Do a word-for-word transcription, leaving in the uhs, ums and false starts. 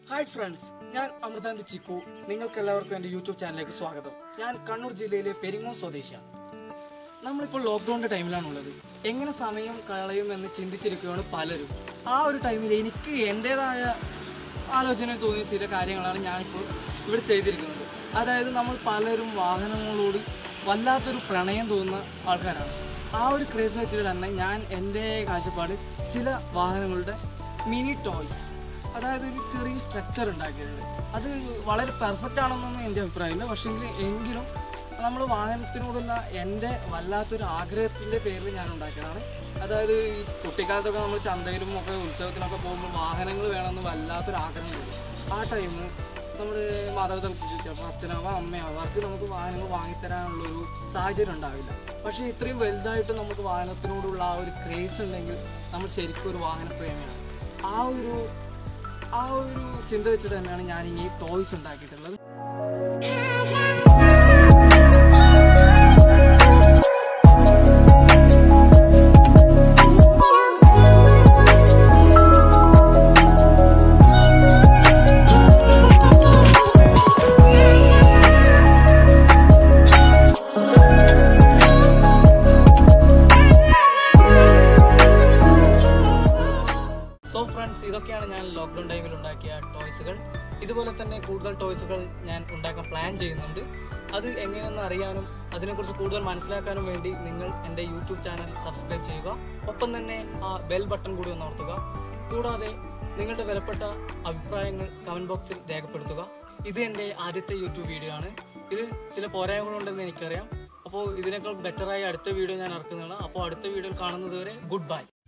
Hi friends, I am Amru and Chiku. നിങ്ങൾക്കെല്ലാവർക്കും എൻ്റെ YouTube ചാനലിലേക്ക് സ്വാഗതം. ഞാൻ കണ്ണൂർ ജില്ലയിലെ പെരിങ്ങോം സ്വദേശിയാണ്. നമ്മളിപ്പോൾ ലോക്ക്ഡൗണിൻ്റെ ടൈമിലാണുള്ളത്. എങ്ങനെ സമയം കളയുമെന്ന് ചിന്തിച്ചിരിക്കുകയാണ് പലരും. ആ ഒരു ടൈമിൽ എനിക്ക് എൻ്റേതായ ആലോചന തോന്നിയ ചില കാര്യങ്ങളാണ് ഞാനിപ്പോൾ ഇവിടെ ചെയ്തിരിക്കുന്നത്. അതായത് നമ്മൾ പലരും വാഹനങ്ങളോട് വല്ലാത്തൊരു പ്രണയം തോന്നുന്ന ആൾക്കാരാണ്. ആ ഒരു ക്രേസ് വെച്ചിട്ട് തന്നെ ഞാൻ എൻ്റെ കാഴ്ചപ്പാട് ചില വാഹനങ്ങളുടെ മിനി ടോയ്സ്, അതായത് ഒരു ചെറിയ സ്ട്രക്ചർ ഉണ്ടാക്കിയിട്ടുണ്ട്. അത് വളരെ പെർഫെക്റ്റ് ആണെന്നൊന്നും എൻ്റെ അഭിപ്രായമില്ല. പക്ഷേ എങ്കിലും നമ്മൾ വാഹനത്തിനോടുള്ള എൻ്റെ വല്ലാത്തൊരു ആഗ്രഹത്തിൻ്റെ പേരിൽ ഞാൻ ഉണ്ടാക്കിയതാണ്. അതായത് ഈ കുട്ടിക്കാലത്തൊക്കെ നമ്മൾ ചന്തയിലും ഒക്കെ ഉത്സവത്തിനൊക്കെ പോകുമ്പോൾ വാഹനങ്ങൾ വേണമെന്ന് വല്ലാത്തൊരു ആഗ്രഹം തോന്നും. ആ ടൈം നമ്മുടെ മാതാപിതാക്കൾ ചിലപ്പോൾ അച്ഛനാവോ അമ്മയോ അവർക്ക് നമുക്ക് വാഹനങ്ങൾ വാങ്ങിത്തരാനുള്ളൊരു സാഹചര്യം ഉണ്ടാവില്ല. പക്ഷേ ഇത്രയും വലുതായിട്ട് നമുക്ക് വാഹനത്തിനോടുള്ള ആ ഒരു ക്രേസ് ഉണ്ടെങ്കിൽ നമ്മൾ ശരിക്കും ഒരു വാഹനപ്രേമിയാണ്. ആ ഒരു ആ ഒരു ചിന്ത വെച്ചിട്ട് തന്നെയാണ് ഞാൻ ഈ ടോയ്സ് ഉണ്ടാക്കിയിട്ടുള്ളത്. സോ ഫ്രണ്ട്സ്, ഇതൊക്കെയാണ് ഞാൻ ലോക്ക്ഡൗൺ ടൈമിൽ ഉണ്ടാക്കിയ ടോയ്സുകൾ. ഇതുപോലെ തന്നെ കൂടുതൽ ടോയ്സുകൾ ഞാൻ ഉണ്ടാക്കാൻ പ്ലാൻ ചെയ്യുന്നുണ്ട്. അത് എങ്ങനെയെന്ന് അറിയാനും അതിനെക്കുറിച്ച് കൂടുതൽ മനസ്സിലാക്കാനും വേണ്ടി നിങ്ങൾ എൻ്റെ യൂട്യൂബ് ചാനൽ സബ്സ്ക്രൈബ് ചെയ്യുക. ഒപ്പം തന്നെ ആ ബെൽ ബട്ടൺ കൂടി ഒന്ന് അമർത്തുക. കൂടാതെ നിങ്ങളുടെ വിലപ്പെട്ട അഭിപ്രായങ്ങൾ കമൻറ്റ് ബോക്സിൽ രേഖപ്പെടുത്തുക. ഇത് എൻ്റെ ആദ്യത്തെ യൂട്യൂബ് വീഡിയോ ആണ്. ഇതിൽ ചില പോരായ്മകളുണ്ടെന്ന് എനിക്കറിയാം. അപ്പോൾ ഇതിനേക്കാൾ ബെറ്ററായി അടുത്ത വീഡിയോ ഞാൻ ഇറക്കുന്നതാണ്. അപ്പോൾ അടുത്ത വീഡിയോയിൽ കാണുന്നത് വരെ ഗുഡ് ബൈ.